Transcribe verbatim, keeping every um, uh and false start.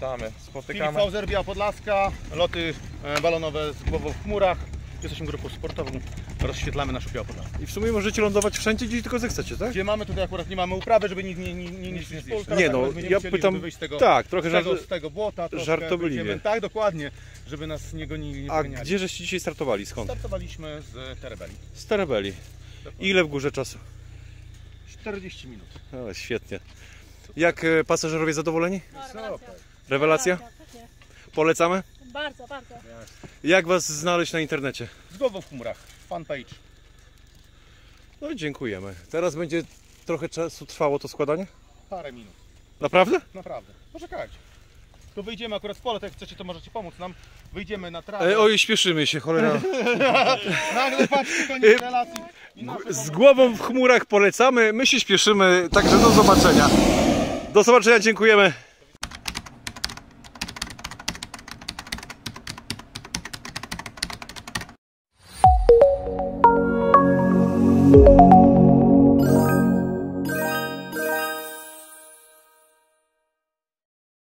Witamy. Filip Spotykamy. Fauser, Biała Podlaska, loty e, balonowe z głową w chmurach. Jesteśmy grupą sportową, rozświetlamy naszą Białą Podlaskę. I w sumie możecie lądować wszędzie, gdzie tylko zechcecie, tak? Gdzie mamy tutaj akurat nie mamy uprawy, żeby nie nie nie nie nie nie spolka, Nie, no, tak, będziemy ja chcieli, pytam- żeby wyjść z tego, tak, trochę z tego, żart- z tego błota, troszkę żartobliwie. wyjdziemy. Tak, dokładnie, żeby nas nie gonili, nie A poganiali. gdzie żeście dzisiaj startowali? Skąd? Startowaliśmy z Terebeli. Z Terebeli. Ile w górze czasu? czterdzieści minut. O, świetnie. Jak e, pasażerowie zadowoleni? Super. Rewelacja? Pewnie. Polecamy? Bardzo, bardzo. Jak was znaleźć na internecie? Z głową w chmurach. Fanpage. No dziękujemy. Teraz będzie trochę czasu trwało to składanie? Parę minut. Naprawdę? Naprawdę. Poczekajcie. Tu wyjdziemy akurat w pole, to jak chcecie, to możecie pomóc nam. Wyjdziemy na trawę. E, oj, śpieszymy się, cholera. Nagle patrzcie, koniec relacji. I nasze Z głową w chmurach polecamy, my się śpieszymy, także do zobaczenia. Do zobaczenia, dziękujemy. Thank you.